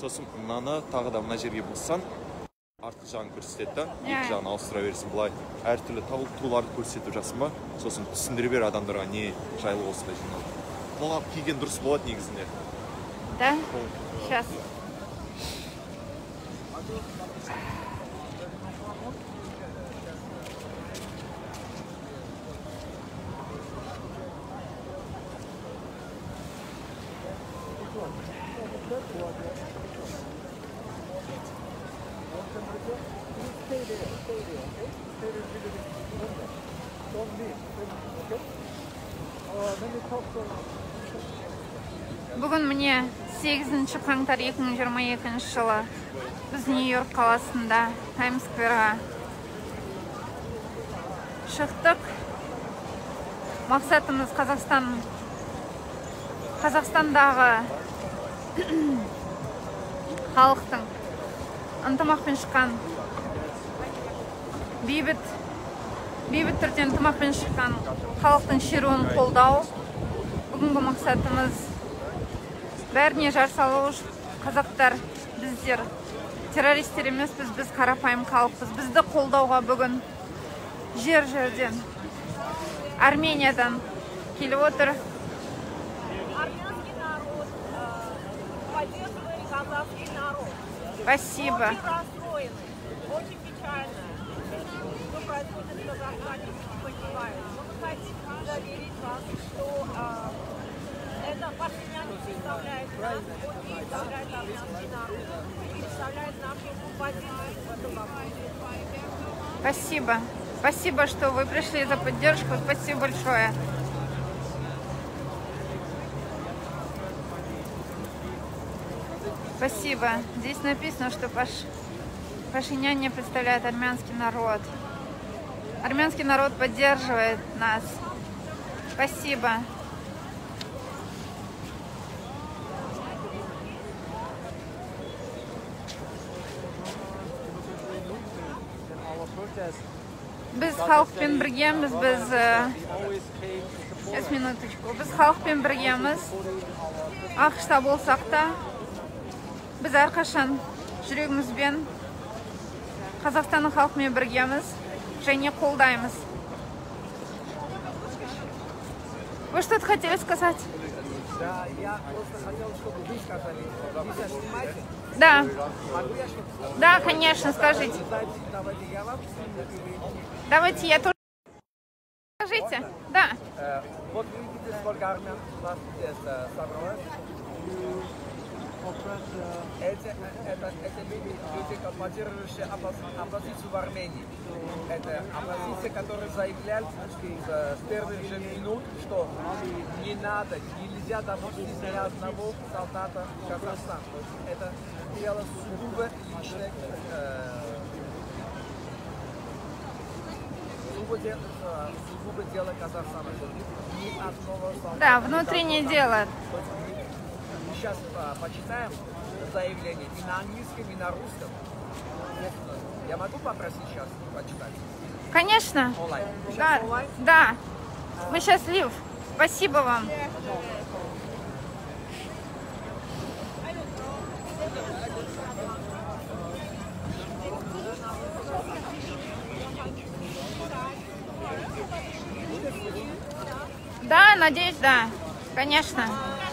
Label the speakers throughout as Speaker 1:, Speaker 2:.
Speaker 1: Сосын мынаны тағы да мына жерге бұлсан, артқы жағын көрсетеді да, екі жағын ауыстыра бересің былай. Әртүрлі туларды көрсетіп жасын ба, сосын түсіндіре бер адамдарға не жайлы осылай жинады. Қолғап киген дұрыс болады негізінде.
Speaker 2: Да? Сейчас. Бүгін міне 8 қаңтар 2022 жылы біз Нью-Йорк қаласында Таймс-скверға шықтық. Мақсатымыз Қазақстандағы халықтың ынтымақпен шыққан, бейбіт түрде ынтымақпен шыққан халықтың шеруін қолдау. Бүгінгі мақсатымыз бәріне жар салу. Қазақтар, біздер террористер емеспіз, біз қарапайым халықпыз. Бізді қолдауға бүгін жер-жерден, Армениядан келіп отыр. Спасибо.
Speaker 3: Очень печально, что происходит в Казахстане, не понимаю. Но мы хотим заверить вас, что это Пашинян представляет нас, он представляет армянский народ, представляет нашу позицию в этом вопросе.
Speaker 2: Спасибо. Спасибо, что вы пришли за поддержку. Спасибо большое. Спасибо. Здесь написано, что Пашинян не представляет армянский народ. Армянский народ поддерживает нас. Спасибо. Біз халықпен біргеміз, біз халықпен біргеміз. Ақшта болсақ та, біз әрқашан жүрегімізбен Қазақстанның халқымен біргеміз және қолдаймыз. Вы что-то хотели сказать?
Speaker 4: Да, я просто хотел, чтобы вы сказали. Вы сейчас снимаете?
Speaker 2: Да.
Speaker 4: Могу я что-то сказать?
Speaker 2: Да, конечно, скажите.
Speaker 4: Давайте я вам сниму.
Speaker 2: Давайте я тоже. Скажите. Да.
Speaker 4: Вот видите, сколько армян нас здесь собралось. Эти люди, поддерживающие оппозицию в Армении. Это оппозиция, которая заявляет с первых же минут, что не надо, нельзя допустить ни одного солдата в Казахстан. Это дело сугубо личное, сугубо дело Казахстана. Ни одного солдата.
Speaker 2: Да, внутреннее дело.
Speaker 4: Сейчас почитаем заявление и на английском, и на русском. Я могу попросить сейчас почитать?
Speaker 2: Конечно.
Speaker 4: Онлайн.
Speaker 2: Да,
Speaker 4: Онлайн?
Speaker 2: да. Мы счастливы. Спасибо вам. Да, надеюсь, да. Конечно.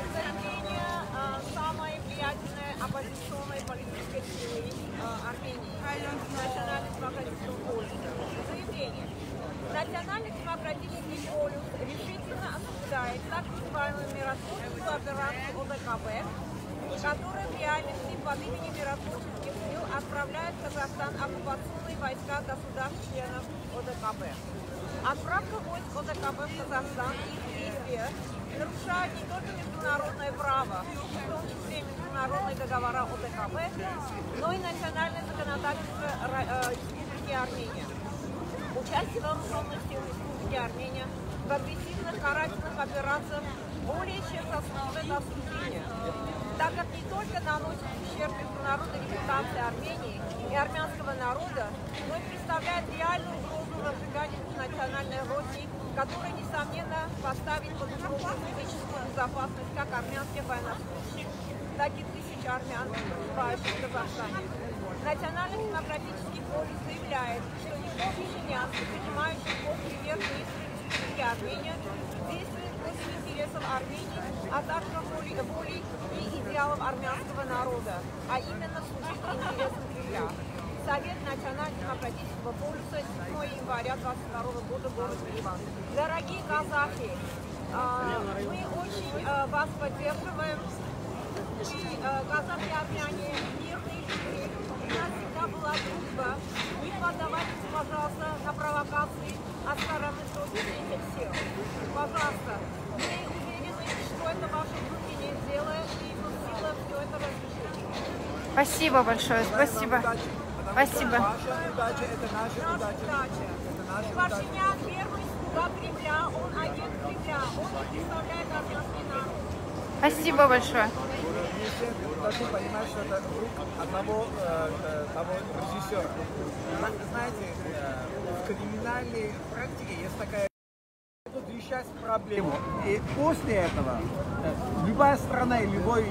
Speaker 3: Самой влиятельной оппозиционной политической силы Армении, Национально-демократического полюса. Заявление. Национально-демократический полюс решительно осуждает так называемую миротворческую операцию ОДКБ, которая в реальности под именем миротворческих сил отправляет в Казахстан оккупационные войска государств-членов ОДКБ. Отправка войск ОДКБ в Казахстан и их действия нарушают не только международное право, в том числе международные договора ОДКБ, но и национальное законодательство Республики Армения. Участие вооруженных сил Республики Армения в агрессивных карательных операциях более чем заслуживает осуждения, так как не только наносит ущерб международной репутации Армении и армянского народа, но и представляет реальную угрозу разжигания национальной розни, которая, несомненно, поставит под угрозу физическую безопасность как армянских военнослужащих, так и тысяч тысяч армян, проживающих в Казахстане. Национально-демократический полис заявляет, что никто Пашинян, занимающий пост премьер-министра Республики Армения, действует против интересов Армении, а также воли и идеалов армянского народа, а именно служит интересам Кремля. Совет национально-демократического полиса 7 января 2022 года, город Ливан. Дорогие казахи, мы очень вас поддерживаем. Казахи, армяне, мирные люди. У нас всегда была дружба. Не поддавайтесь, пожалуйста, на провокации от стороны этих сил. Пожалуйста, мы уверены, что это ваши руки не сделает, и мы сила все это разрешит.
Speaker 2: Спасибо большое, спасибо. Спасибо.
Speaker 4: Ваша удача – это наша удача.
Speaker 3: Пашинян первый слуга Кремля, он агент Кремля, он представляет армянский народ.
Speaker 2: Спасибо большое.
Speaker 4: Мы все должны понимать, что это рук одного того режиссера. Знаете, в криминальной практике есть такая решать проблему. И после этого любая страна, любой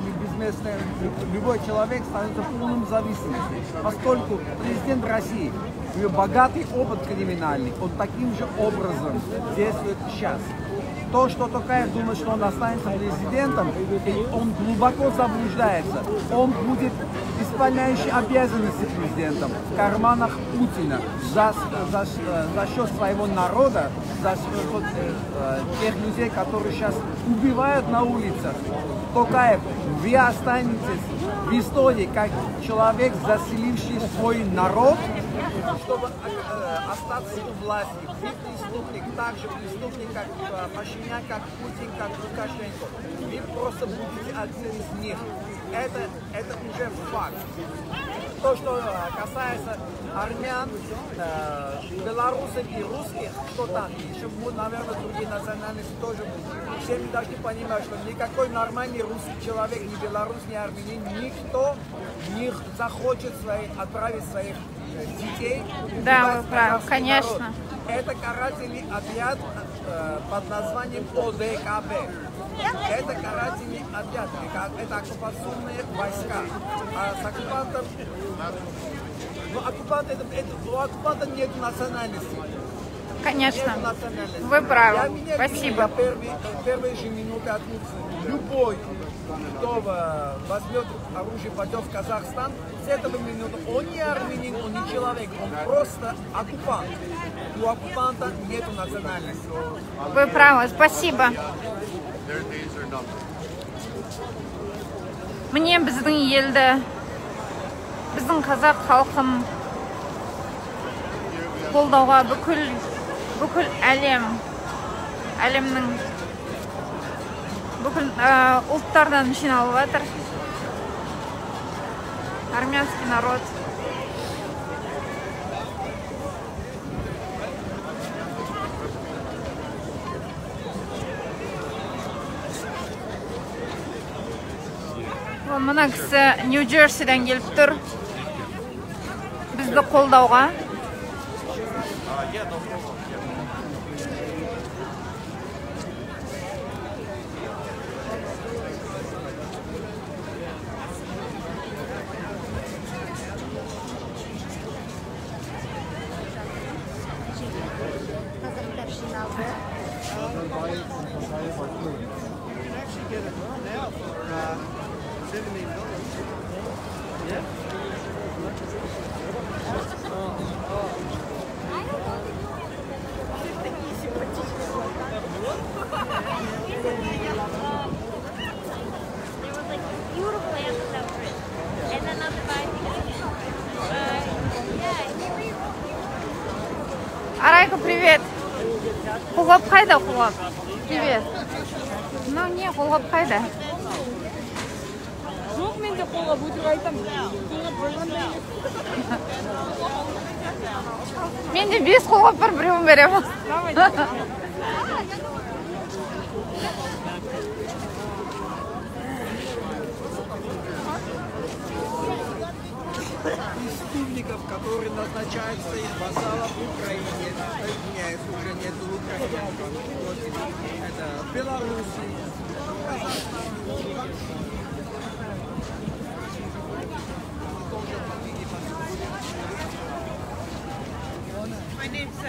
Speaker 4: человек становится полным зависимым, поскольку президент России, у него богатый опыт криминальный, он таким же образом действует сейчас. То, что Токаев думает, что он останется президентом, он глубоко заблуждается. Он будет исполняющий обязанности президентом в карманах Путина за счет своего народа, за счет тех людей, которые сейчас убивают на улицах. Токаев, вы останетесь в истории как человек, заселивший свой народ, чтобы остаться у власти. Вы преступник, так же преступник, как Пашинян, как Путин, как Лукашенко. Вы просто будете один из них. Это уже факт. То, что касается армян, белорусов и русских, что там, еще, наверное, другие национальности тоже будут. Все мы должны понимать, что никакой нормальный русский человек, ни белорус, ни армянин, никто не захочет отправить своих детей.
Speaker 2: Да, вы правы, конечно.
Speaker 3: Народ. Это карательный отряд под названием ОДКБ. Это карательный отряд, это оккупационные войска. А с оккупантом, у оккупанта нет национальности.
Speaker 2: Конечно,
Speaker 3: Нет национальности.
Speaker 2: вы правы,
Speaker 3: Я
Speaker 2: спасибо.
Speaker 3: Первые же минуты отмутся. Любой, кто возьмет оружие, пойдет в Казахстан, с этого минуты он не армянин, он не человек, он просто оккупант. У оккупанта нет национальности.
Speaker 2: Вы правы, спасибо. Мне біздің елді, біздің қазақ халқын қолдауға бүкіл әлемнің бүкіл ұлттардан жиналып жатыр. Армянский народ. Мына кісі Нью-Джерсиден келіп тұр бізді қолдауға. Арайка, привет. Қолғап қайда, қолғап? Привет. Ну, не, қолғап қайда?
Speaker 5: Жоқ, мен де қолғап өтір айтам. Қолғап болғанда
Speaker 2: Мен де 5 қолғап бар, біреуін беремін.
Speaker 4: Преступников, которые назначают своих вассалов в Украине, извиняюсь, уже нет в Украине, это в Беларуси,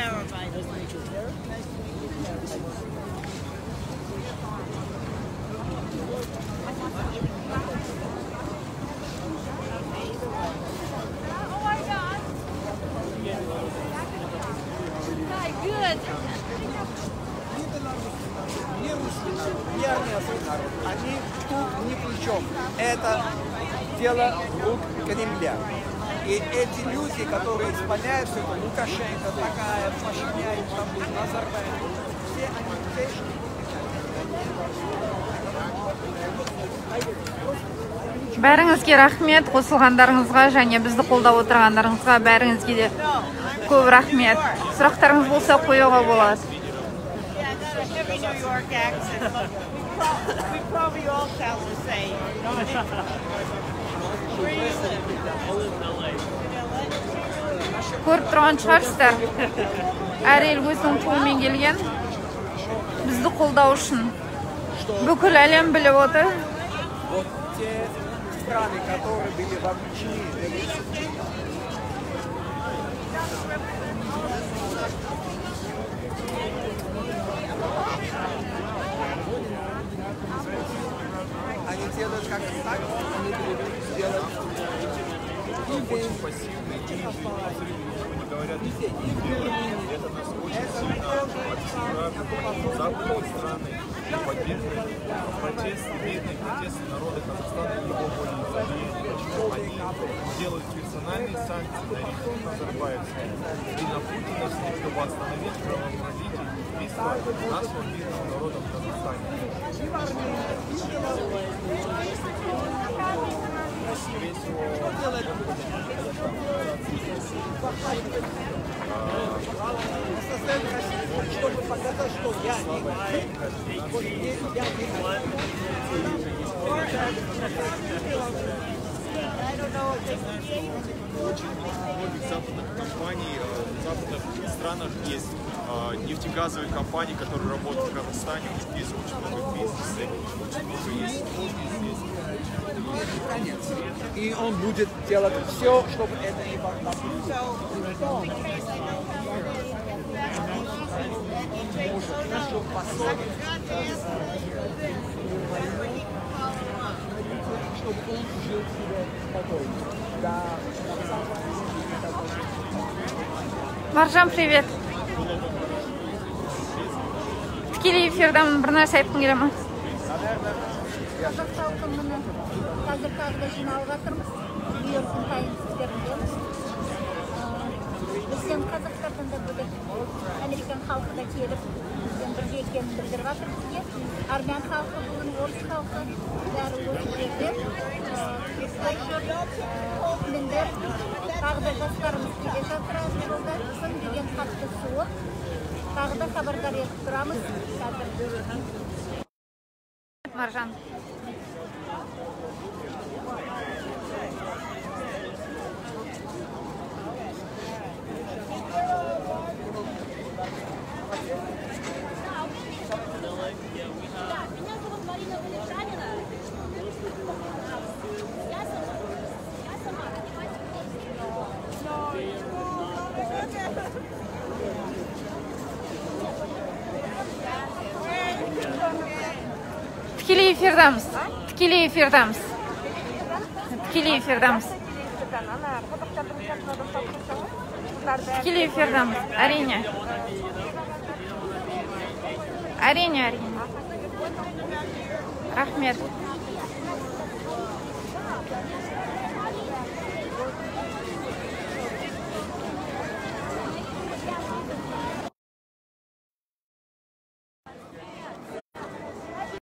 Speaker 4: Они тут ни при чем. Это дело рук Кремля. И эти люди, которые исполняют это, Лукашенко, Такаев, Пашинян, Назарбаев, все они здесь.
Speaker 2: Бәріңізге рахмет, қосылғандарыңызға және бізді қолдап отырғандарыңызға бәріңізге де көп рахмет. Сұрақтарыңыз болса қоюға болады.
Speaker 6: Every New York accent. We probably all sound the same.
Speaker 2: Көріп тұрған шығарсыздар. Әр ел өзінің туымен келген. Бізді қолдау үшін бүкіл әлем біліп отыр.
Speaker 4: Вот те страны, которые были вовлечены в они делают как так, они делают очень пассивно, и говорят, везде, и в Берлине. Это нас очень сильно западные страны поддерживают протест, мирный протест народа Казахстана и его волеизъявления. Они делают персональные санкции на режим Назарбаевский и на Путина, чтобы остановить кровопролитие и убийство нашего мирного народа в Казахстане. Чтобы показать, что я очень многих западных компаний, в западных странах есть нефтегазовые компании, которые работают в Казахстане. Здесь очень много бизнеса, очень много есть здесь. И он будет делать все, чтобы это не чтобы он жил себе спокойно. Да.
Speaker 2: Маржан, привет. Тікелей эфирдамын, бір нәрсе айтқың келе ме?
Speaker 7: Қазақ халқы міне қазір тағы жиналып жатырмыз. Нью-Йорктың таймс-скверінде. Бізден қазақтардан да бөлек американ халқы да келіп, бізден бірге екенін білдіріп жатыр бізге. Армян халқы, бүгін орыс халқы бәрі осы жерде. Мендер тағы да жастарымыз келе жатыр жолда. Сын деген қатты суық. Тағы да хабардар етіп тұрамыз қазір.
Speaker 2: Маржан. Тікелей эфирдамыз. Тікелей эфирдамыз. Тікелей эфирдамыз. Тікелей эфирдамыз. Әрине. Әрине. Рахмет.